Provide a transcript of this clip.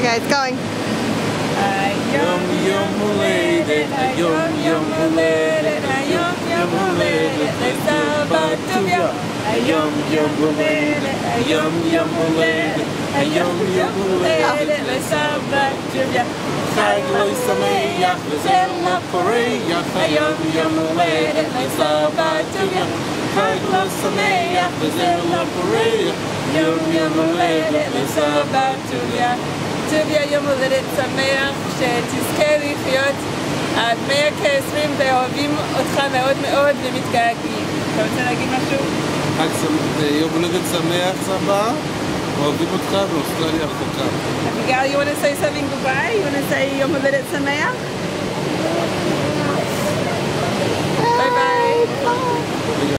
Okay, it's going. Yum yum huladet, yum yum huladet, yum yum huladet, lesabat tuvia. Yum yum huladet, yum yum huladet, yum yum huladet, lesabat tuvia. Chag lo sameach, lezel haporeach, yum yum huladet, lesabat tuvia. Chag lo sameach, lezel haporeach, yum yum huladet, lesabat tuvia. טוביה יום הולדת שמח, שתזכה לחיות עד 120 ואוהבים אותך מאוד מאוד ומתגעגעים. אתה רוצה להגיד משהו? יום הולדת שמח סבא, אוהבים אותך באוסטרליה רחוקה. Abigail, you want to say something goodbye? You want to say יום הולדת שמח? ביי ביי.